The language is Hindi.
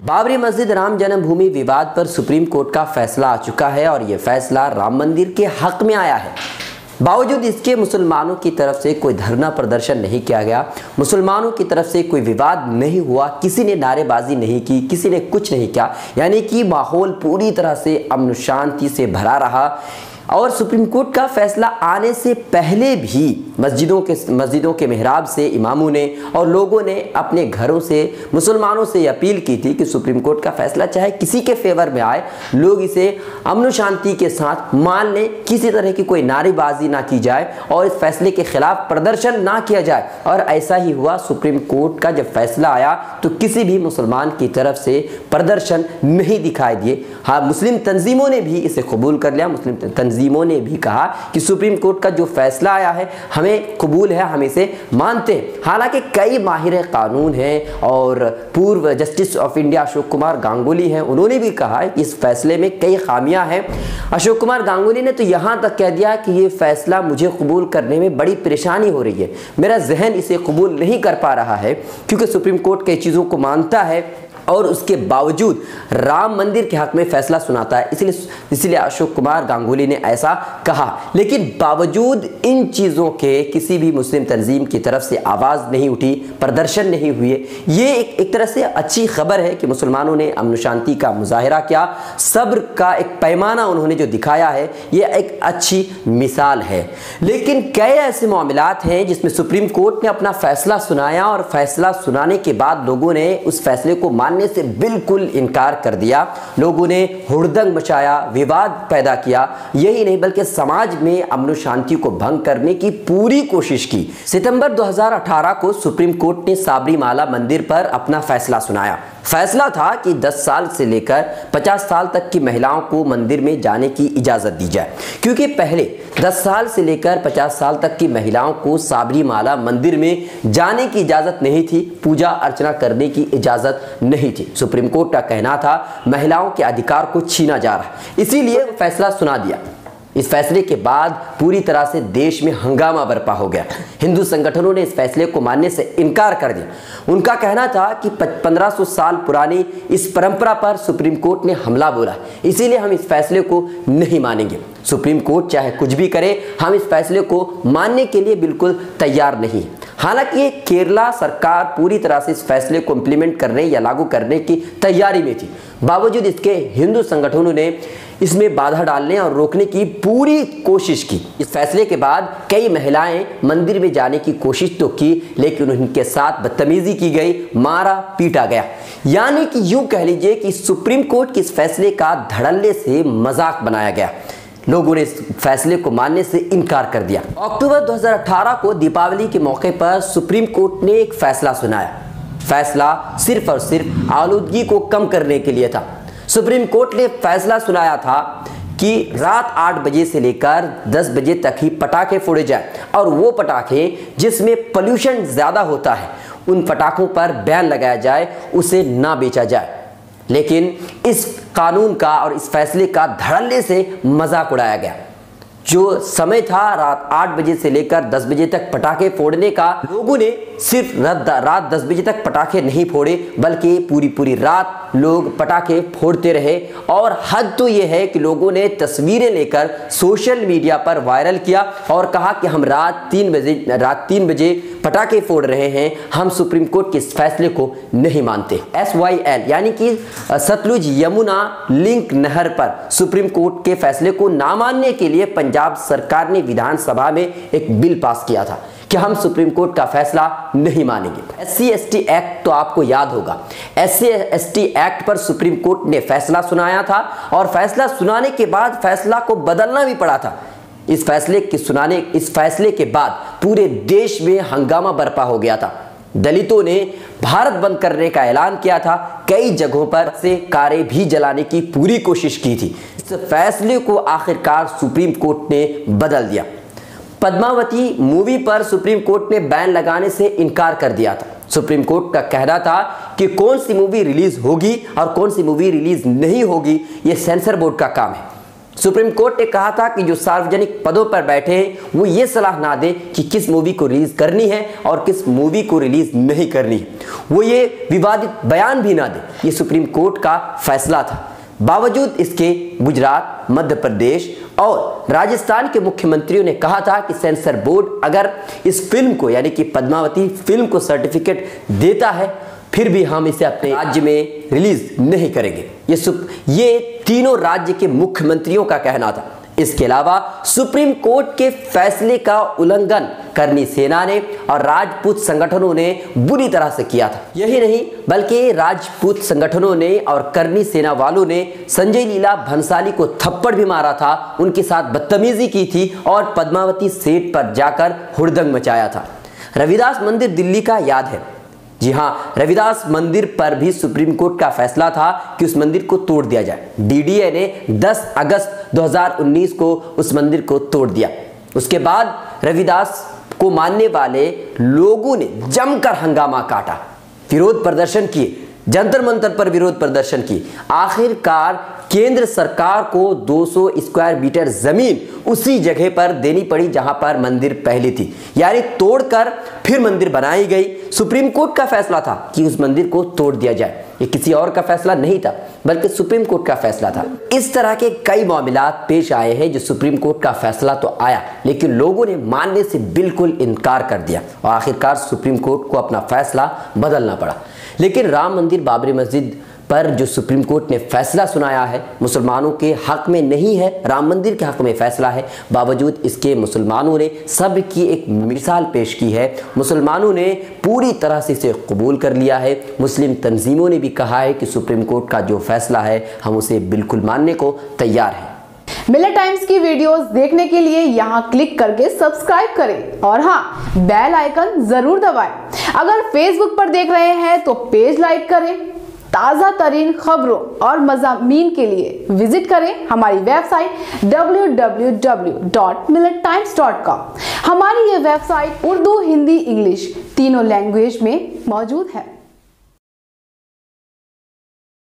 बाबरी मस्जिद राम जन्मभूमि विवाद पर सुप्रीम कोर्ट का फैसला आ चुका है और यह फैसला राम मंदिर के हक में आया है। बावजूद इसके मुसलमानों की तरफ से कोई धरना प्रदर्शन नहीं किया गया, मुसलमानों की तरफ से कोई विवाद नहीं हुआ, किसी ने नारेबाजी नहीं की, किसी ने कुछ नहीं किया, यानी कि माहौल पूरी तरह से अमन शांति से भरा रहा। और सुप्रीम कोर्ट का फैसला आने से पहले भी मस्जिदों के मेहराब से इमामों ने और लोगों ने अपने घरों से मुसलमानों से अपील की थी कि सुप्रीम कोर्ट का फैसला चाहे किसी के फेवर में आए, लोग इसे अमन शांति के साथ मान लें, किसी तरह की कोई नारेबाजी ना की जाए और इस फैसले के खिलाफ प्रदर्शन ना किया जाए। और ऐसा ही हुआ। सुप्रीम कोर्ट का जब फैसला आया तो किसी भी मुसलमान की तरफ से प्रदर्शन नहीं दिखाई दिए। हाँ, मुस्लिम तंजीमों ने भी इसे कबूल कर लिया। मुस्लिम तंजीमों ने भी कहा कि सुप्रीम कोर्ट का जो फैसला आया है हमें कबूल है, हम इसे मानते हैं। हालांकि कई माहिर कानून हैं और पूर्व justice of India Ashok Kumar Ganguly हैं, उन्होंने भी कहा है कि इस फैसले में कई खामियां हैं। अशोक कुमार गांगुली ने तो यहां तक कह दिया कि ये फैसला मुझे कबूल करने में बड़ी परेशानी हो रही है, मेरा जहन इसे कबूल नहीं कर पा रहा है, क्योंकि सुप्रीम कोर्ट कई चीज़ों को मानता है और उसके बावजूद राम मंदिर के हक में फैसला सुनाता है। इसलिए अशोक कुमार गांगुली ने ऐसा कहा। लेकिन बावजूद इन चीज़ों के किसी भी मुस्लिम तंजीम की तरफ से आवाज़ नहीं उठी, प्रदर्शन नहीं हुए। ये एक तरह से अच्छी खबर है कि मुसलमानों ने अमन शांति का मुजाहिरा किया, सब्र का एक पैमाना उन्होंने जो दिखाया है, ये एक अच्छी मिसाल है। लेकिन कई ऐसे मामलात हैं जिसमें सुप्रीम कोर्ट ने अपना फैसला सुनाया और फैसला सुनाने के बाद लोगों ने उस फैसले को से बिल्कुल इनकार कर दिया। लोगों ने हुड़दंग मचाया, विवाद पैदा किया। यही नहीं बल्कि समाज में अमन शांति को भंग करने की पूरी कोशिश की। सितंबर 2018 को सुप्रीम कोर्ट ने साबरीमाला मंदिर पर अपना फैसला सुनाया। फैसला था कि 10 साल से लेकर 50 साल तक की महिलाओं को मंदिर में जाने की इजाज़त दी जाए, क्योंकि पहले 10 साल से लेकर 50 साल तक की महिलाओं को साबरीमाला मंदिर में जाने की इजाज़त नहीं थी, पूजा अर्चना करने की इजाज़त नहीं थी। सुप्रीम कोर्ट का कहना था महिलाओं के अधिकार को छीना जा रहा है, इसीलिए फैसला सुना दिया। इस फैसले के बाद पूरी तरह से देश में हंगामा बरपा हो गया। हिंदू संगठनों ने इस फैसले को मानने से इनकार कर दिया। उनका कहना था कि 1500 साल पुरानी इस परंपरा पर सुप्रीम कोर्ट ने हमला बोला, इसीलिए हम इस फैसले को नहीं मानेंगे। सुप्रीम कोर्ट चाहे कुछ भी करे, हम इस फैसले को मानने के लिए बिल्कुल तैयार नहीं। हालांकि केरला सरकार पूरी तरह से इस फैसले को इम्प्लीमेंट करने या लागू करने की तैयारी में थी, बावजूद इसके हिंदू संगठनों ने इसमें बाधा डालने और रोकने की पूरी कोशिश की। इस फैसले के बाद कई महिलाएं मंदिर में जाने की कोशिश तो की, लेकिन उनके साथ बदतमीजी की गई, मारा पीटा गया। यानी कि यूं कह लीजिए कि सुप्रीम कोर्ट के इस फैसले का धड़ल्ले से मजाक बनाया गया। लोगों ने इस फैसले को मानने से इनकार कर दिया। अक्टूबर 2018 को दीपावली के मौके पर सुप्रीम कोर्ट ने एक फैसला सुनाया। फैसला सिर्फ और सिर्फ आलूदगी को कम करने के लिए था। सुप्रीम कोर्ट ने फैसला सुनाया था कि रात 8 बजे से लेकर 10 बजे तक ही पटाखे फोड़े जाए और वो पटाखे जिसमें पोल्यूशन ज़्यादा होता है, उन पटाखों पर बैन लगाया जाए, उसे ना बेचा जाए। लेकिन इस कानून का और इस फैसले का धड़ल्ले से मजाक उड़ाया गया। जो समय था रात 8 बजे से लेकर 10 बजे तक पटाखे फोड़ने का, लोगों ने सिर्फ रात 10 बजे तक पटाखे नहीं फोड़े, बल्कि पूरी रात लोग पटाखे फोड़ते रहे। और हद तो ये है कि लोगों ने तस्वीरें लेकर सोशल मीडिया पर वायरल किया और कहा कि हम रात 3 बजे पटाखे फोड़ रहे हैं, हम सुप्रीम कोर्ट के इस फैसले को नहीं मानते। SYL यानी कि सतलुज यमुना लिंक नहर पर सुप्रीम कोर्ट के फैसले को ना मानने के लिए पंजाब सरकार ने विधानसभा में एक बिल पास किया था कि हम सुप्रीम कोर्ट का फैसला नहीं मानेंगे। SC/ST एक्ट तो आपको याद होगा। SC/ST एक्ट पर सुप्रीम कोर्ट ने फैसला सुनाया था और फैसला सुनाने के बाद फैसला को बदलना भी पड़ा था। इस फैसले के बाद पूरे देश में हंगामा बरपा हो गया था। दलितों ने भारत बंद करने का ऐलान किया था, कई जगहों पर से कारें भी जलाने की पूरी कोशिश की थी। इस फैसले को आखिरकार सुप्रीम कोर्ट ने बदल दिया। पद्मावती मूवी पर सुप्रीम कोर्ट ने बैन लगाने से इनकार कर दिया था। सुप्रीम कोर्ट का कहना था कि कौन सी मूवी रिलीज होगी और कौन सी मूवी रिलीज नहीं होगी, यह सेंसर बोर्ड का काम है। सुप्रीम कोर्ट ने कहा था कि जो सार्वजनिक पदों पर बैठे हैं वो ये सलाह ना दे कि किस मूवी को रिलीज करनी है और किस मूवी को रिलीज नहीं करनी है, वो ये विवादित बयान भी ना दे। ये सुप्रीम कोर्ट का फैसला था। बावजूद इसके गुजरात, मध्य प्रदेश और राजस्थान के मुख्यमंत्रियों ने कहा था कि सेंसर बोर्ड अगर इस फिल्म को यानी कि पद्मावती फिल्म को सर्टिफिकेट देता है फिर भी हम इसे अपने राज्य में रिलीज नहीं करेंगे। ये तीनों राज्य के मुख्यमंत्रियों का कहना था। इसके अलावा सुप्रीम कोर्ट के फैसले का उल्लंघन करनी सेना ने और राजपूत संगठनों ने बुरी तरह से किया था। यही नहीं बल्कि राजपूत संगठनों ने और करनी सेना वालों ने संजय लीला भंसाली को थप्पड़ भी मारा था, उनके साथ बदतमीजी की थी और पद्मावती सेट पर जाकर हुड़दंग मचाया था। रविदास मंदिर दिल्ली का याद है। जी हां, रविदास मंदिर पर भी सुप्रीम कोर्ट का फैसला था कि उस मंदिर को तोड़ दिया जाए। डीडीए ने 10 अगस्त 2019 को उस मंदिर को तोड़ दिया। उसके बाद रविदास को मानने वाले लोगों ने जमकर हंगामा काटा, विरोध प्रदर्शन किए, जंतर मंतर पर विरोध प्रदर्शन किए। आखिरकार केंद्र सरकार को 200 स्क्वायर मीटर जमीन उसी जगह पर देनी पड़ी जहां पर मंदिर पहले थी, यानी तोड़कर फिर मंदिर बनाई गई। सुप्रीम कोर्ट का फैसला था कि उस मंदिर को तोड़ दिया जाए। ये किसी और का फैसला नहीं था बल्कि सुप्रीम कोर्ट का फैसला था। इस तरह के कई मामलात पेश आए हैं जो सुप्रीम कोर्ट का फैसला तो आया लेकिन लोगों ने मानने से बिल्कुल इनकार कर दिया और आखिरकार सुप्रीम कोर्ट को अपना फैसला बदलना पड़ा। लेकिन राम मंदिर, बाबरी मस्जिद पर जो सुप्रीम कोर्ट ने फैसला सुनाया है मुसलमानों के हक में नहीं है, राम मंदिर के हक में फैसला है। बावजूद इसके मुसलमानों ने सबकी एक मिसाल पेश की है। मुसलमानों ने पूरी तरह से इसे कबूल कर लिया है। मुस्लिम तंजीमों ने भी कहा है कि सुप्रीम कोर्ट का जो फैसला है हम उसे बिल्कुल मानने को तैयार हैं। मिलत टाइम्स की वीडियोस देखने के लिए यहाँ क्लिक करके सब्सक्राइब करें और हाँ, बेल आइकन जरूर दबाएं। अगर फेसबुक पर देख रहे हैं तो पेज लाइक करें। ताज़ा तरीन खबरों और मज़ामीन के लिए विजिट करें हमारी वेबसाइट www.millettimes.com। हमारी ये वेबसाइट उर्दू, हिंदी, इंग्लिश तीनों लैंग्वेज में मौजूद है।